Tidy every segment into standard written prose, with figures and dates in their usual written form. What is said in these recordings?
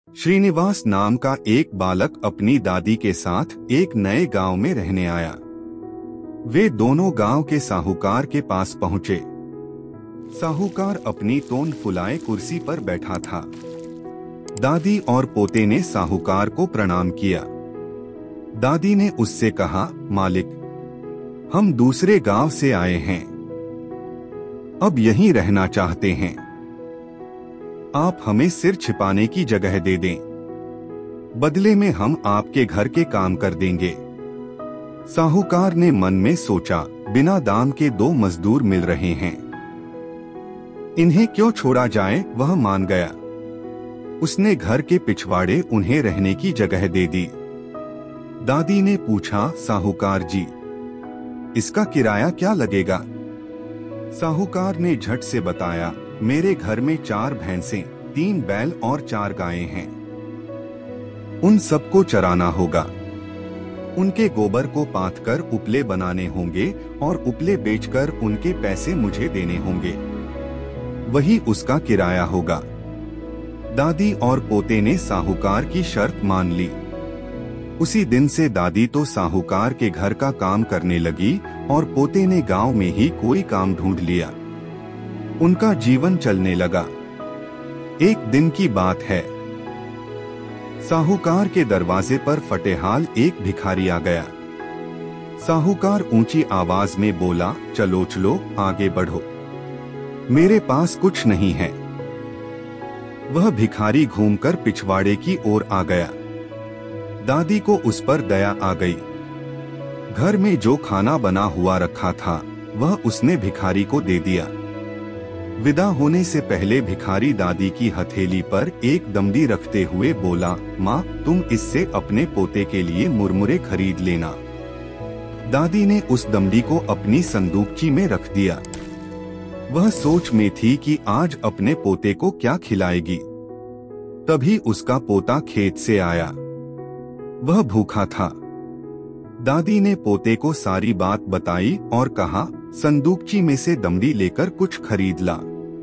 श्रीनिवास नाम का एक बालक अपनी दादी के साथ एक नए गांव में रहने आया। वे दोनों गांव के साहूकार के पास पहुंचे। साहूकार अपनी तोंद फुलाए कुर्सी पर बैठा था। दादी और पोते ने साहूकार को प्रणाम किया। दादी ने उससे कहा, मालिक, हम दूसरे गांव से आए हैं, अब यहीं रहना चाहते हैं। आप हमें सिर छिपाने की जगह दे दें, बदले में हम आपके घर के काम कर देंगे। साहूकार ने मन में सोचा, बिना दाम के 2 मजदूर मिल रहे हैं, इन्हें क्यों छोड़ा जाए। वह मान गया। उसने घर के पिछवाड़े उन्हें रहने की जगह दे दी। दादी ने पूछा, साहूकार जी, इसका किराया क्या लगेगा? साहूकार ने झट से बताया, मेरे घर में 4 भैंसें, 3 बैल और 4 गायें हैं। उन सबको चराना होगा। उनके गोबर को पाथकर उपले बनाने होंगे और उपले बेचकर उनके पैसे मुझे देने होंगे। वही उसका किराया होगा। दादी और पोते ने साहूकार की शर्त मान ली। उसी दिन से दादी तो साहूकार के घर का काम करने लगी और पोते ने गांव में ही कोई काम ढूंढ लिया। उनका जीवन चलने लगा। एक दिन की बात है, साहूकार के दरवाजे पर फटेहाल एक भिखारी आ गया। साहूकार ऊंची आवाज में बोला, चलो चलो, आगे बढ़ो, मेरे पास कुछ नहीं है। वह भिखारी घूमकर पिछवाड़े की ओर आ गया। दादी को उस पर दया आ गई। घर में जो खाना बना हुआ रखा था वह उसने भिखारी को दे दिया। विदा होने से पहले भिखारी दादी की हथेली पर एक दमड़ी रखते हुए बोला, माँ, तुम इससे अपने पोते के लिए मुरमुरे खरीद लेना। दादी ने उस दमड़ी को अपनी संदूकची में रख दिया। वह सोच में थी कि आज अपने पोते को क्या खिलाएगी। तभी उसका पोता खेत से आया। वह भूखा था। दादी ने पोते को सारी बात बताई और कहा, संदूकची में से दमड़ी लेकर कुछ खरीद ला।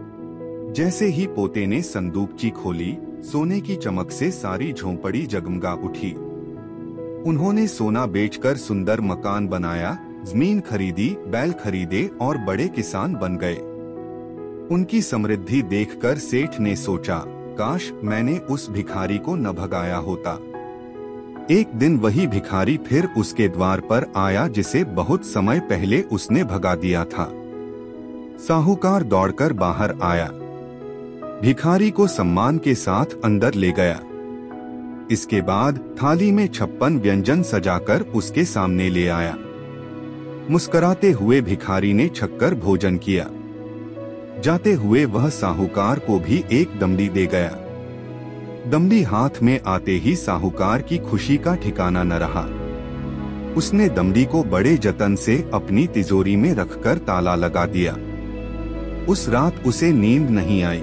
जैसे ही पोते ने संदूकची खोली, सोने की चमक से सारी झोंपड़ी जगमगा उठी। उन्होंने सोना बेचकर सुंदर मकान बनाया, जमीन खरीदी, बैल खरीदे और बड़े किसान बन गए। उनकी समृद्धि देखकर सेठ ने सोचा, काश मैंने उस भिखारी को न भगाया होता। एक दिन वही भिखारी फिर उसके द्वार पर आया जिसे बहुत समय पहले उसने भगा दिया था। साहूकार दौड़कर बाहर आया, भिखारी को सम्मान के साथ अंदर ले गया। इसके बाद थाली में 56 व्यंजन सजाकर उसके सामने ले आया। मुस्कुराते हुए भिखारी ने छककर भोजन किया। जाते हुए वह साहूकार को भी एक दमड़ी दे गया। दमड़ी हाथ में आते ही साहूकार की खुशी का ठिकाना न रहा। उसने दमड़ी को बड़े जतन से अपनी तिजोरी में रखकर ताला लगा दिया। उस रात उसे नींद नहीं आई।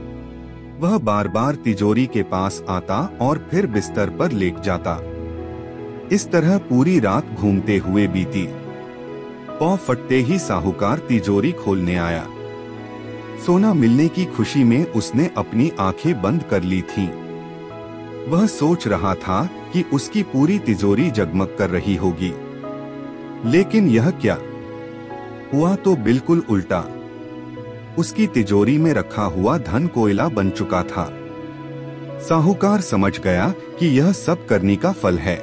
वह बार बार तिजोरी के पास आता और फिर बिस्तर पर लेट जाता। इस तरह पूरी रात घूमते हुए बीती। पौ फटते ही साहूकार तिजोरी खोलने आया। सोना मिलने की खुशी में उसने अपनी आंखें बंद कर ली थीं। वह सोच रहा था कि उसकी पूरी तिजोरी जगमग कर रही होगी, लेकिन यह क्या हुआ तो बिल्कुल उल्टा। उसकी तिजोरी में रखा हुआ धन कोयला बन चुका था। साहूकार समझ गया कि यह सब करनी का फल है।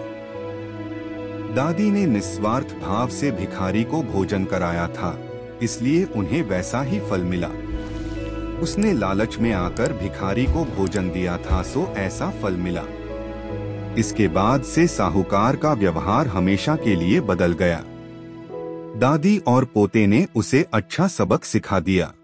दादी ने निस्वार्थ भाव से भिखारी को भोजन कराया था, इसलिए उन्हें वैसा ही फल मिला। उसने लालच में आकर भिखारी को भोजन दिया था, सो ऐसा फल मिला। इसके बाद से साहूकार का व्यवहार हमेशा के लिए बदल गया। दादी और पोते ने उसे अच्छा सबक सिखा दिया।